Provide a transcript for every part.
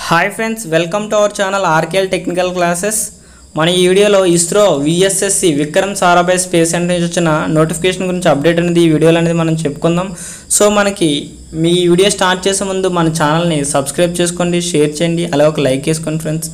Hi friends, welcome to our channel RKL technical classes. మన ఈ వీడియోలో ISRO VSSC Vikram Sarabhai space centre నుంచి వచ్చిన నోటిఫికేషన్ గురించి అప్డేట్ అనేది ఈ వీడియోలో అనేది మనం చెప్పుకుందాం. సో మనకి మీ వీడియో స్టార్ట్ చేసే ముందు మన ఛానల్ని సబ్స్క్రైబ్ చేసుకోండి, షేర్ చేయండి, అలాగే ఒక లైక్ వేసుకోండి friends.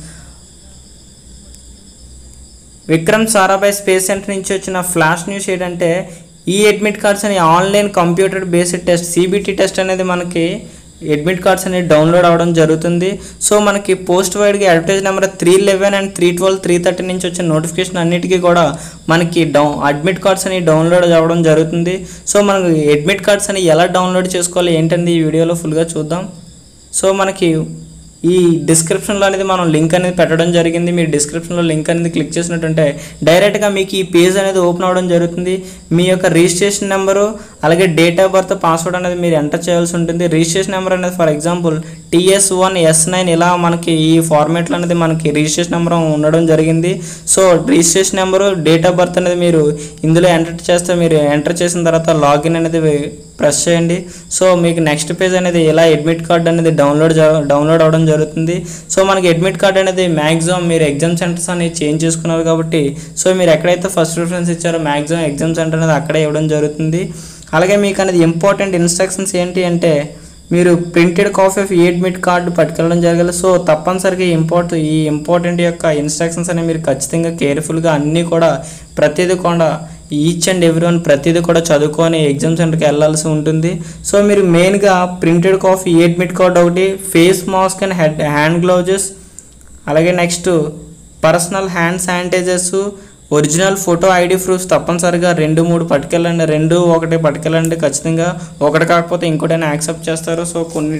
Vikram Sarabhai space centre నుంచి వచ్చిన ఫ్లాష్ న్యూస్ ఏంటంటే ఈ అడ్మిట్ కార్డ్స్ అని online computer based test CBT test అనేది మనకి అడ్మిట్ కార్డ్స్ అనేది డౌన్లోడ్ అవ్వడం జరుగుతుంది. సో మనకి పోస్ట్ వైడ్గా అడ్వర్టైజ్ నెంబర్ 311 అండ్ 312 330 నుంచి వచ్చిన నోటిఫికేషన్ అన్నిటికీ కూడా మనకి అడ్మిట్ కార్డ్స్ అని డౌన్లోడ్ అవ్వడం జరుగుతుంది. సో మనకి అడ్మిట్ కార్డ్స్ అని ఎలా డౌన్లోడ్ చేసుకోవాలి ఏంటంటే ఈ వీడియోలో ఫుల్గా చూద్దాం. సో మనకి ఈ డిస్క్రిప్షన్లో అనేది మనం లింక్ అనేది పెట్టడం జరిగింది. మీరు డిస్క్రిప్షన్లో లింక్ అనేది క్లిక్ చేసినట్టుంటే డైరెక్ట్గా మీకు ఈ పేజ్ అనేది ఓపెన్ అవ్వడం జరుగుతుంది. మీ యొక్క రిజిస్ట్రేషన్ నెంబరు అలాగే డేట్ ఆఫ్ బర్త్, పాస్వర్డ్ అనేది మీరు ఎంటర్ చేయాల్సి ఉంటుంది. రిజిస్ట్రేషన్ నెంబర్ అనేది ఫర్ ఎగ్జాంపుల్ TS1S9 ఇలా మనకి ఈ ఫార్మేట్లో అనేది మనకి రిజిస్ట్రేషన్ నెంబర్ ఉండడం జరిగింది. So registration number, date of birth అనేది మీరు ఇందులో ఎంటర్ చేస్తే మీరు ఎంటర్ చేసిన తర్వాత లాగిన్ అనేది ప్రెస్ చేయండి. సో మీకు నెక్స్ట్ పేజ్ అనేది ఇలా అడ్మిట్ కార్డ్ అనేది డౌన్లోడ్ అవ్వడం జరుగుతుంది. సో మనకి అడ్మిట్ కార్డ్ అనేది మ్యాక్సిమం మీరు ఎగ్జామ్ సెంటర్స్ అనేది చేంజ్ చేసుకున్నారు కాబట్టి సో మీరు ఎక్కడైతే ఫస్ట్ ప్రిఫరెన్స్ ఇచ్చారో మ్యాక్సిమం ఎగ్జామ్ సెంటర్ అనేది అక్కడే ఇవ్వడం జరుగుతుంది. అలాగే మీకు అనేది ఇంపార్టెంట్ ఇన్స్ట్రక్షన్స్ ఏంటి అంటే మీరు ప్రింటెడ్ కాపీ ఆఫ్ ఈ అడ్మిట్ కార్డు పట్టుకెళ్ళడం జరగాలి. సో తప్పనిసరిగా ఈ ఇంపార్టెంట్ యొక్క ఇన్స్ట్రక్షన్స్ అనేవి మీరు ఖచ్చితంగా కేర్ఫుల్గా అన్నీ కూడా ప్రతిదీ కూడా ఈచ్ అండ్ ఎవ్రీ వన్ ప్రతిదీ కూడా చదువుకొని ఎగ్జామ్ సెంటర్కి వెళ్ళాల్సి ఉంటుంది. సో మీరు మెయిన్గా ప్రింటెడ్ కాపీ ఈ అడ్మిట్ కార్డ్ ఒకటి, face mask and hand gloves, అలాగే next personal hand sanitizers, original photo ID proofs తప్పనిసరిగా 2-3 పట్టుకెళ్ళండి. 2-1 పట్టుకెళ్ళండి ఖచ్చితంగా. ఒకటి కాకపోతే ఇంకోటైనా యాక్సెప్ట్ చేస్తారు. సో కొన్ని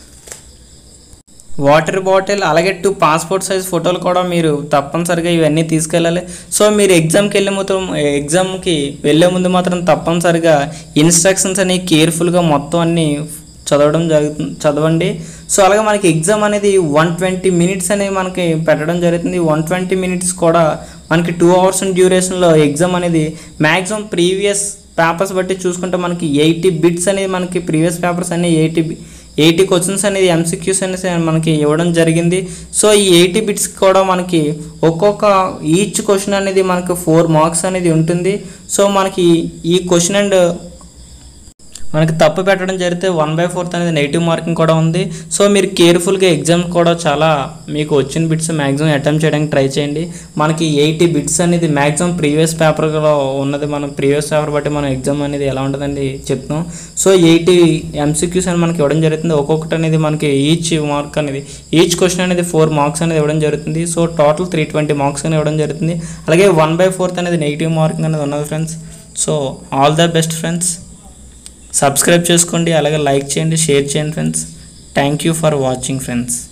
వాటర్ బాటిల్ అలాగే 2 పాస్పోర్ట్ సైజ్ ఫోటోలు కూడా మీరు తప్పనిసరిగా ఇవన్నీ తీసుకెళ్ళాలి. సో మీరు ఎగ్జామ్కి వెళ్ళే ముందు మాత్రం తప్పనిసరిగా ఇన్స్ట్రక్షన్స్ అనేవి కేర్ఫుల్గా మొత్తం అన్నీ చదవండి. సో అలాగే మనకి ఎగ్జామ్ అనేది 120 మినిట్స్ అనేవి మనకి పెట్టడం జరుగుతుంది. 120 మినిట్స్ కూడా మనకి 2 అవర్స్ డ్యూరేషన్లో ఎగ్జామ్ అనేది మ్యాక్సిమం ప్రీవియస్ పేపర్స్ బట్టి చూసుకుంటే మనకి 80 బిట్స్ అనేది మనకి ప్రీవియస్ పేపర్స్ అన్ని 80 క్వశ్చన్స్ అనేది MCQs అనేది మనకి ఇవ్వడం జరిగింది. సో ఈ 80 బిట్స్ కూడా మనకి ఈచ్ క్వశ్చన్ అనేది మనకి 4 మార్క్స్ అనేది ఉంటుంది. సో మనకి ఈ క్వశ్చన్ అండ్ మనకి తప్పు పెట్టడం జరిగితే 1/4 అనేది నెగిటివ్ మార్కింగ్ కూడా ఉంది. సో మీరు కేర్ఫుల్గా ఎగ్జామ్ కూడా చాలా మీకు వచ్చిన బిట్స్ మ్యాక్సిమం అటెంప్ట్ చేయడానికి ట్రై చేయండి. మనకి 80 బిట్స్ అనేది మ్యాక్సిమం ప్రీవియస్ పేపర్లో ఉన్నది. మనం ప్రీవియస్ పేపర్ బట్టి మనం ఎగ్జామ్ అనేది ఎలా ఉంటుందని చెప్తాం. సో 80 MCQs అని మనకి ఇవ్వడం జరుగుతుంది. ఒక్కొక్కటి అనేది మనకి ఈచ్ క్వశ్చన్ అనేది 4 మార్క్స్ అనేది ఇవ్వడం జరుగుతుంది. సో టోటల్ 320 మార్క్స్ అని ఇవ్వడం జరుగుతుంది. అలాగే 1/4 అనేది నెగిటివ్ మార్కింగ్ అనేది ఉన్నది friends. So all the best friends. Subscribe చేసుకోండి, అలాగే లైక్ చేయండి, షేర్ చేయండి friends. Thank you for watching friends.